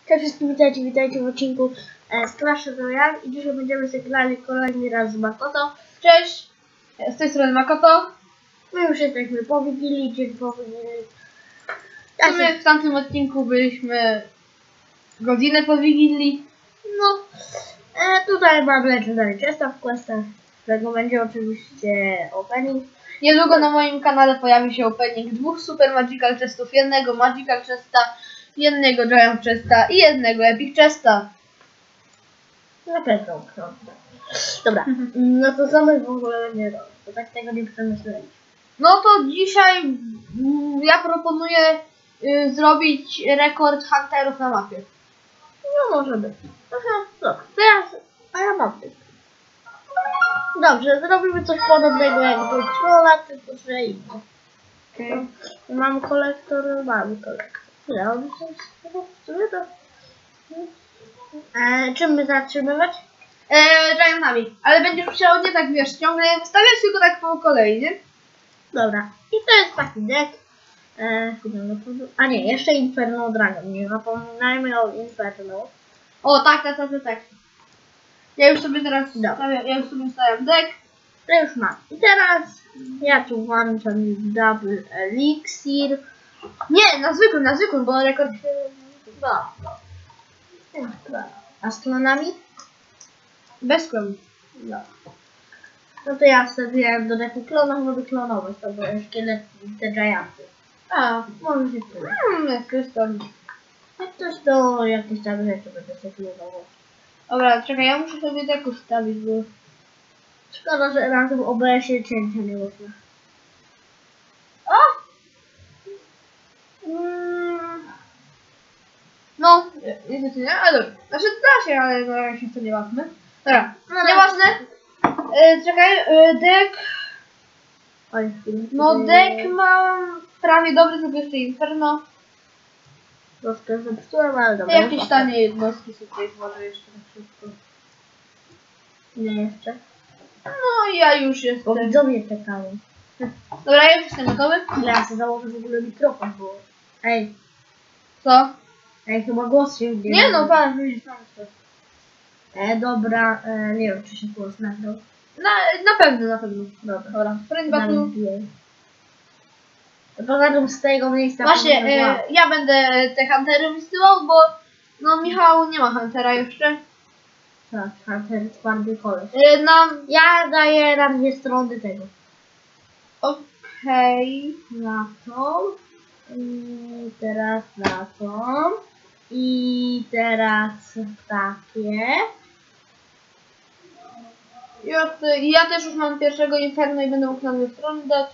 Cześć wszystkim, witajcie w odcinku Clash Royale i dzisiaj będziemy sobie grali kolejny raz z Makoto. Cześć, z tej strony Makoto. My już jesteśmy po Wigilii, dzień po Wigilii. W tamtym odcinku byliśmy godzinę po Wigilii. No, tutaj mam Legendary Chesta w questach, którego będzie oczywiście opening. Niedługo na moim kanale pojawi się opening 2 Super Magical Chestów, jednego Magical Chesta, jednego Giant Chesta i jednego Epic Chesta. Na pewno, prawda. Dobra, no to co my w ogóle nie robić, bo tak tego nie chcemy śledzić. No to dzisiaj ja proponuję zrobić rekord hunterów na mapie. No może być. Aha, dobra, to ja mam tych. Dobrze, zrobimy coś podobnego jak do trolla, tylko że inne. Okay. Mamy kolektor. Ja w sumie to... czym my zatrzymywać? Giantami, ale będziesz musiał nie tak, wiesz, ciągle je wystawiać, tylko tak po kolei, nie? Dobra, i to jest taki deck. A nie, jeszcze Inferno Dragon, nie zapominajmy o Inferno. O, tak. Ja już sobie teraz stawiam deck. To już mam. I teraz ja tu włączam Double Elixir. Nie, na zwykłym, bo rekord... A z klonami? Bez klonu. No. No to ja wstawiałem do decku klonów, żeby klonować to, bo szkielet te gianty. A, Może się tyle. jakoś tam. Jak coś to jakieś tam rzeczy będę się klonował. Dobra, czekaj, ja muszę sobie deck ustawić, bo... Szkoda, że na tym OBS-ie cięcia nie można. No, niestety nie, ale dobra. Znaczy da się, ale na razie to nie ważne. Dobra, No, nieważne. Czekaj, deck... Oj, No deck mam prawie dobry, tylko jeszcze Inferno. troszkę zepsułem, ale dobra. Jakieś tanie jednostki sobie może jeszcze tak szybko. Nie jeszcze. No i ja już Bo jestem. widzowie czekają. Dobra, ja już jestem gotowy. Ile ja sobie założę w ogóle mikrofon, bo... Ej, Co? chyba głos się wbiegł. Nie no, pan, widzisz, Dobra, nie wiem, czy się głos nagrał. na pewno. Dobra. Prędz Nawet baku. wbijaj. Poza tym z tego miejsca... Właśnie, powinno ja będę te huntery wysyłał, bo no Michał nie ma huntera jeszcze. tak, Hunter twardy koleś. Ja daję na 2 strony tego. Okej. Na tą. I teraz na tą. I teraz takie. Ja też już mam pierwszego Inferno i będę mógł na 2 strony dać.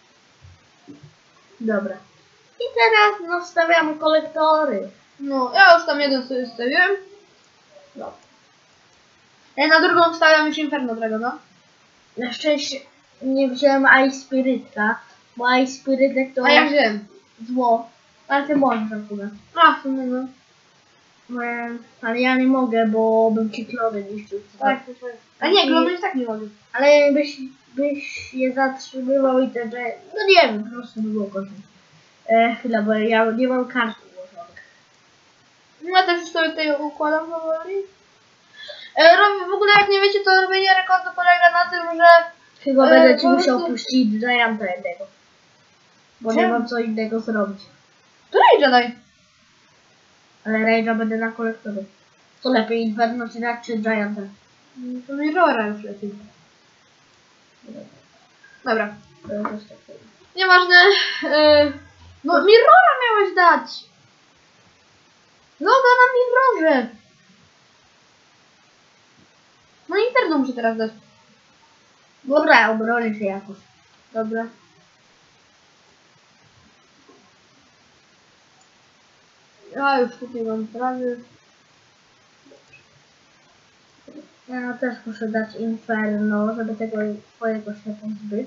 Dobra. I teraz no wstawiamy kolektory. No, ja już tam jeden sobie stawiłem. Dobra. Na drugą wstawiam już Inferno Dragona. Na szczęście nie wziąłem Ice Spiritka, bo Ice Spiritek to A ja wziąłem. zło. Ale ty możesz akurat. A, w sumie no. Ale ja nie mogę, bo bym ci klony niszczył. Tak. A nie, klonu już tak nie mogę. Ale byś je zatrzymywał i te... No nie wiem, po prostu by było gorzej. Chwila, bo ja nie mam kart ułożonych. Ja też już sobie tutaj układam powoli. W ogóle jak nie wiecie, to robienie rekordu polega na tym, że... Chyba będę ci po musiał prostu- puścić Gianta jednego. Bo nie Czemu? mam co innego zrobić. Której Jedi? Ale Rage'a będę na kolektorze. Co lepiej, Inferno czy tak, czy Gianta? To Mirrora już lepiej. Dobra. To jest też tak. Nieważne. No Mirrora miałeś dać. Loga na Mirrorze. No Inferno muszę teraz dać. Dobra, obronię się jakoś. Dobra. Ja już tutaj mam prawie. Ja też muszę dać Inferno, żeby tego twojego się pozbyć.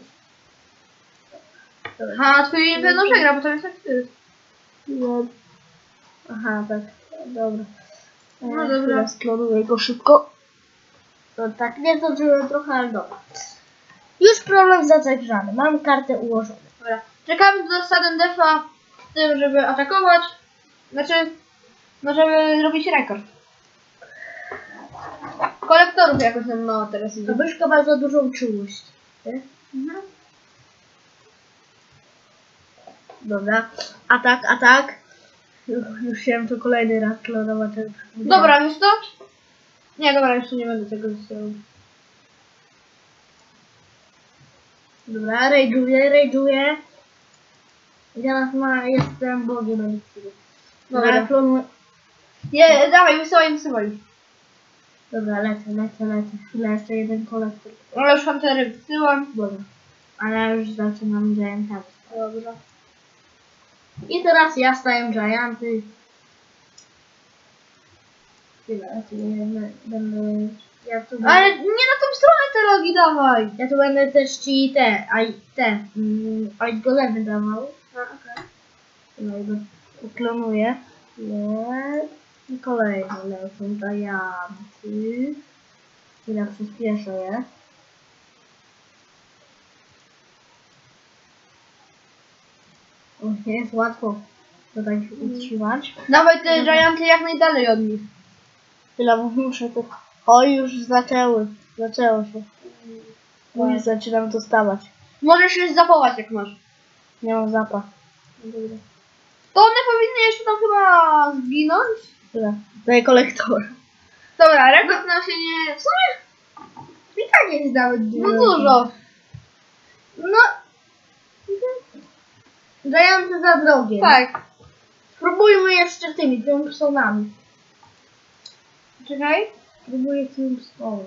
Aha, twój Inferno przegra, bo to jest tak ty. No. Aha, tak. Dobra. No dobra. Sklonuję go szybko. To tak nie zdążyłem trochę, ale dobra. Już problem zagrzany. Mam kartę ułożoną. Dobra. Czekamy do sudden death'a z tym, żeby atakować. Znaczy, No żeby robić rekord. Kolektorów jakoś nam mało teraz idzie. To Byszko bardzo dużą czułość. Nie? Mhm. Dobra. Atak. Już chciałem to kolejny raz klonować. Dobra, wiesz to? Nie, dobra, jeszcze nie będę tego zostawiał. Dobra, rage'uję. Teraz jestem bogiem eliksiru. Dobra. Klonuję. Nie, dawaj, wysyłaj. Dobra, lecę. Chwilę, jeszcze jeden kolektor. Ale już Huntery wysyłam. Dobra. Ale ja już zaczynam Giantami. Dobra. I teraz ja staję Gianty. Chwilę, będę... Ale nie na tą stronę te logi dawaj. Ja tu będę też ci golemy dawał. No i go uklonuję. I kolejne lecą Gianty. Chwilę, przyspieszę je. Nie jest łatwo to tak utrzymać. Dawaj te Gianty jak najdalej od nich. Chwila, bo muszę to... O, już zaczęło się. Już zaczynam dostawać. Możesz już zapować jak masz. Nie mam zapach. To one powinny jeszcze tam chyba zginąć. Chwila, daję kolektor. Dobra, rekord nam się nie... W sumie I tak jest nawet dużo. No... Gianty za drogie. Tak. Spróbujmy jeszcze tymi tombstone'ami. Czekaj. Spróbuję tombstone.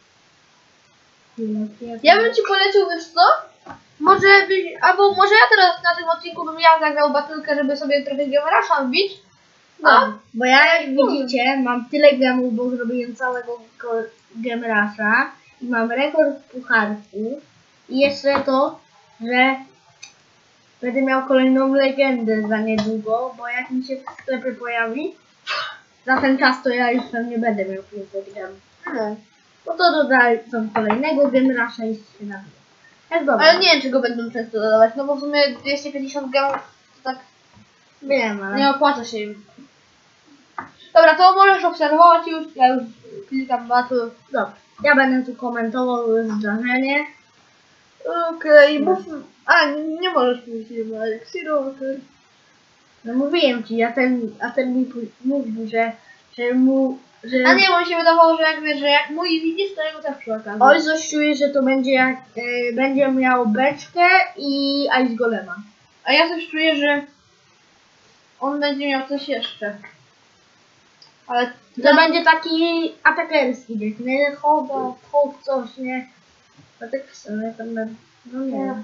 Ja bym ci polecił, wiesz co? Może byś, albo może ja teraz na tym odcinku bym ja zagrał batylkę, żeby sobie trochę Gemerasza wbić. No, bo ja jak widzicie mam tyle gemów, bo zrobiłem całego Gemerasza i mam rekord w pucharku i jeszcze to, że będę miał kolejną legendę za niedługo, bo jak mi się w sklepie pojawi, za ten czas to ja już pewnie będę miał 500 gemów. No to dodaję kolejnego Gemerasza i się nabiję. Jest dobrze. Ale nie wiem, czy go będą często dodawać, no bo w sumie 250 gemów to tak Wiem, ale... nie opłaca się im. Dobra, to możesz obserwować już, ja już klikam battle. Dobrze. Ja będę tu komentował zdarzenie. Okej, mów... A, nie możesz mówić o eliksiru, okej. No mówiłem ci, a ten mi mówił, że A nie, bo mi się wydawało, że jak wiesz, że jak mój widzisz, to jego też przy okazji. Oj, coś czuję, że to będzie jak będzie miał beczkę i Ice Golema. A ja coś czuję, że on będzie miał coś jeszcze. Ale To będzie taki atakerski, nie? Hop, coś, nie? No tak w sumie to no nie.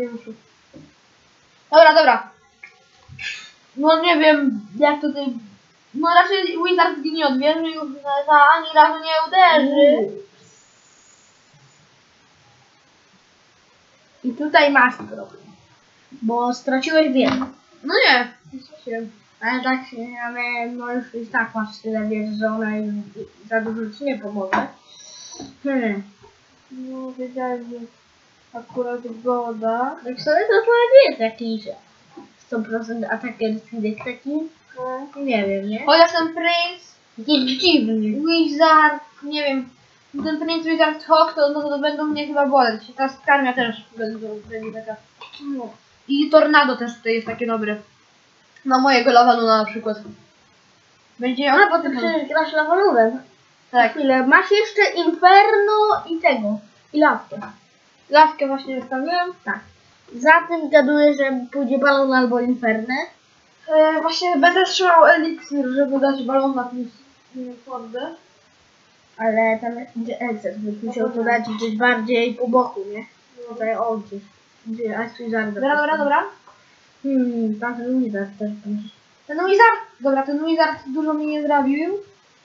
Dobra. No nie wiem, jak tutaj... No raczej Wizard zginie od wieży już ani razu nie uderzy. I tutaj masz problem. Bo straciłeś wiedzę. No nie, nie straciłem. Ale tak, ale no już i tak masz tyle wiedzy, że ona za dużo ci nie pomoże. No wiedziałem, że akurat woda. Tak sobie to nie jest jakiś 100% atakerski deck taki. Nie wiem, nie? Chociaż ten Prince, Jakiś dziwny. Wizard, nie wiem, ten Prince Wizard Hawk to będą mnie chyba boleć. Ta skarmia też będzie taka. No. I Tornado też tutaj jest takie dobre. Na mojego Lavaluna na przykład. Będzie A, bo ty przecież grasz Lavalurem. Tak. Chwilę, masz jeszcze Inferno i tego. I Lawkę. Lawkę właśnie wystawiłem. Tak. Za tym gaduję, że pójdzie Balon albo Infernę. Właśnie będę trzymał eliksir, żeby dać balona plus fordę. Ale tam będzie Elcer, byś musiał to dać gdzieś bardziej po boku, nie? Tutaj o gdzieś. Gdzie Ice Wizarda. Dobra. Tam ten Wizard też będzie. Ten Wizard dużo mi nie zrobił.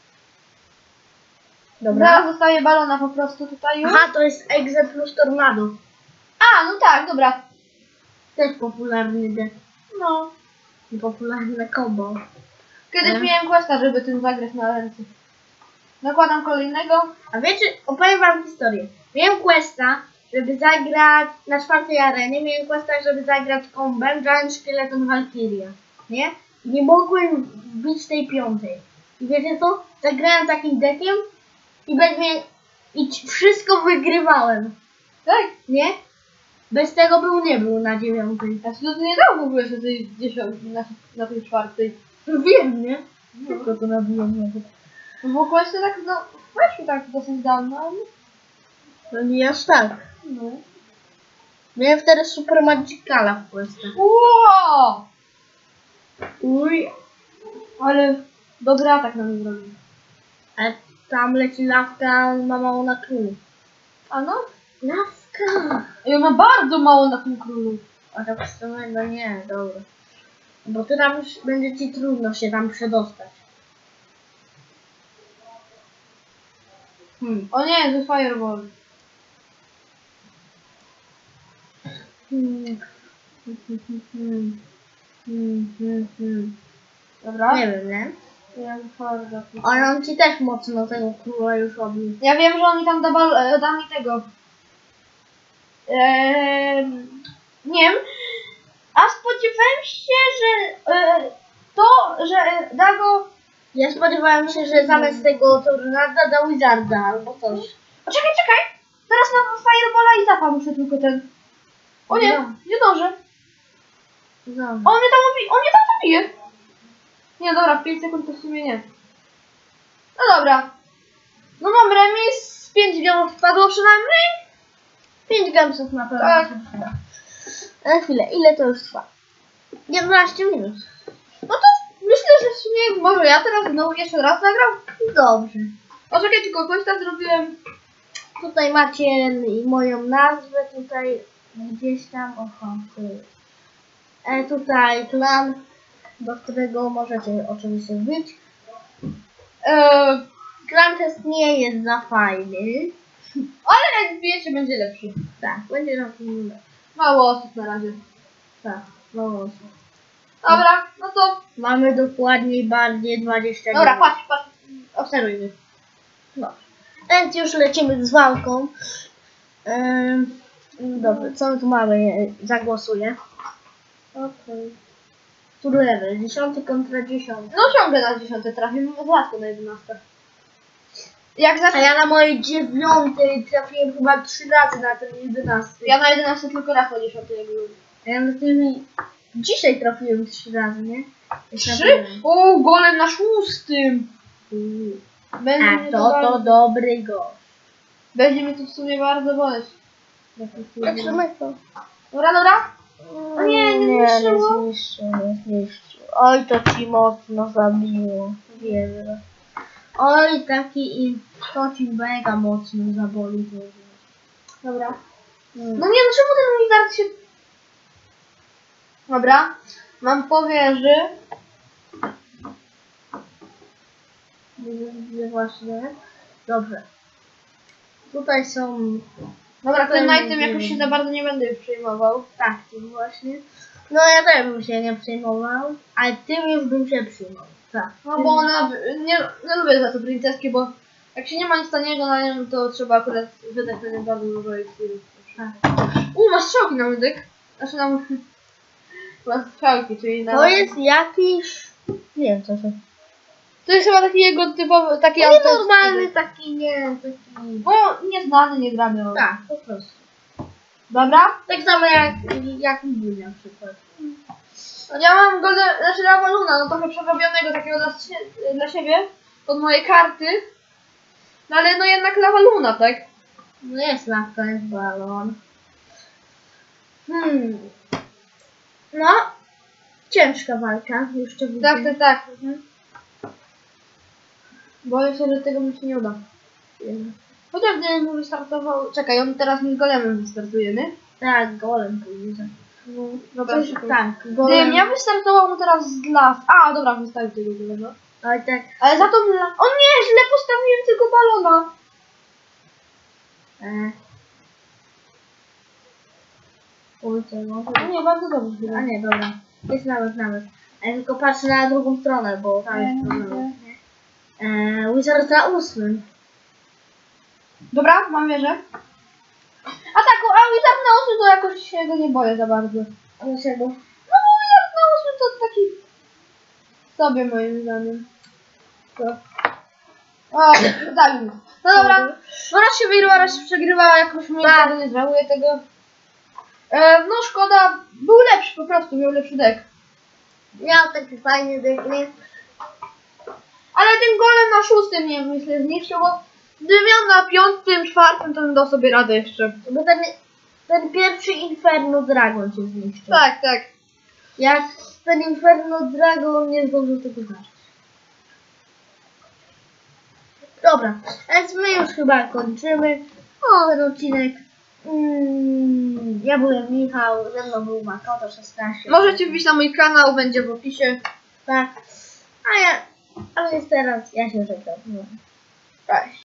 Dobra. Zaraz dostaję balona po prostu tutaj już. Aha, to jest Exe plus Tornado. A, no tak, dobra. Też popularny deck. No. I popularne combo. Kiedyś miałem questa, żeby tym zagrać na ręce. Nakładam kolejnego. A wiecie, opowiem wam historię. Miałem questa, żeby zagrać na 4. arenie, miałem questa, żeby zagrać kombem Giant Skeleton Valkyria. Nie? Nie mogłem wbić tej 5. I wiecie co? Zagrałem takim deckiem i wszystko wygrywałem. Tak? Nie? Bez tego nie był na 9. Ja się to nie dał w ogóle na tej 10, na tej 4. Wiem, nie? No. Tylko to nabiłem nawet. No bo właśnie tak, no, weszły tak dosyć dawno, ale... No nie aż tak. No. Miałem wtedy Super Magicala w Polsce. Wow! Uj, Ale dobry atak na mnie zrobił. a tam leci lawka, ma mało na królu. A no? Lawka! I on ma bardzo mało na tym królu. A tak w sumie, no nie, dobra. Bo ty tam już będzie ci trudno się tam przedostać. O nie, to fireball. Dobra? Nie wiem, nie? Ja, harda. Ale on ci też mocno tego króla już robił. Ja wiem, że oni tam da mi tego. Nie wiem. A spodziewałem się, że że da go... Ja spodziewałem się, że zamiast tego tornada da Wizarda albo coś. O, czekaj! Teraz mam Firebola i Zapa muszę tylko ten... O nie, No. nie dążę. No. On mnie tam zabije. Nie, dobra, w 5 sekund to w sumie nie. No dobra. No mam remis, 5 gemów wpadło przynajmniej. 5 gamsów na pewno. Tak. Na chwilę, ile to już trwa? 11 minut. No to myślę, że w sumie może ja teraz znowu jeszcze raz nagram. Dobrze. O, czekaj, tylko końca zrobiłem. Tutaj macie moją nazwę, tutaj gdzieś tam, tutaj klan, do którego możecie oczywiście wbić. Klan test nie jest za fajny. Ale jak wbijecie, będzie lepszy. Tak, będzie na tym Mało osób na razie. tak, mało osób. Dobra, no to... Mamy dokładniej bardziej 20 Dobra, minut. patrz. Obserwuj mnie. No. Więc już lecimy z walką. Dobrze, co my tu mamy? Zagłosuję. Okej. Tu level, 10 kontra 10. No ciągle na 10 trafię, rzadko na 11. Jak A znaczy... ja na mojej 9 trafiłem chyba 3 razy na ten 11. Ja na 11 tylko raz na 10 jak byłem. A ja na tym dzisiaj trafiłem 3 razy, nie? 3? O, golem na 6! Będzie A mnie to dobry gość. Będzie mnie to w sumie bardzo boleć. Patrzymy to. Dobra? O nie zniszczyło. Nie zniszczył. Oj, to ci mocno zabiło. Wiele. Oj, to ci mega mocno zaboli. Dobra. No nie, no czemu ten wizard się... Dobra. Mam po wieży. Widzę właśnie. Dobrze. Tutaj są... Dobra, Tutaj tym Knightem mówię. jakoś się za bardzo nie będę już przejmował. Tak, tym właśnie. No ja też bym się nie przejmował, ale tym już bym się przyjmował. Tak. No bo ona... Nie lubię za to princeski, bo jak się nie ma nic taniego na nią, to trzeba akurat wydać na nią bardzo dużo ekspiry. Tak. Masz strzałki na mydyk. Znaczy na... Masz strzałki, czyli na... To jest jakiś... Nie wiem co to. To jest chyba taki jego typowy... Taki Nie autorski. normalny taki, nie taki... Bo nieznany, nie gramy o... Tak, po prostu. Dobra? Tak samo jak Lili na przykład. Ja mam znaczy Lavaluna, no trochę przerobionego takiego dla siebie, pod moje karty. No ale no jednak Lavaluna, tak? No jest lawka, jest balon. No, ciężka walka, jeszcze widzę. Tak. Boję się, że tego mi się nie uda. Chociaż gdybym mu wystartował... Czekaj, on teraz mi z golemem wystartujemy. Tak, golem pójdzie. No, dobra, Coś, szybko. tak, Gdybym golem. ja wystartował mu teraz z las... A, dobra, wystawił tego golema. Ale tak, Ale za to... O nie, źle postawiłem tego balona. Ujcie, może... Nie, bardzo dobrze. A nie, dobra. Jest nawet. Ja tylko patrzę na drugą stronę, bo tam jest problem. Wizard na 8. Dobra, mam wieżę. A tak, a Wizard na 8 to jakoś się go nie boję za bardzo. Dlaczego? No bo Wizard na 8 to taki... tobie moim zdaniem. To. O, daj mi. No dobra, no raz się wygrywa, raz się przegrywa, jakoś mnie Tak. tego nie żałuję tego. No szkoda, był lepszy po prostu, miał lepszy deck. Miał taki fajny deck, nie? Ale tym golem na 6 mnie myślę zniszczył, bo gdybym miał na 5., 4, to bym dał sobie radę jeszcze. Bo ten pierwszy Inferno Dragon cię zniszczył. Tak, tak. Jak ten Inferno Dragon nie zdążył tego zacząć. Dobra, więc my już chyba kończymy. Ten odcinek. Ja byłem Michał, ze mną był Makoto 16. Możecie wbić na mój kanał, będzie w opisie. Tak. A więc teraz ja się żegnam. Cześć.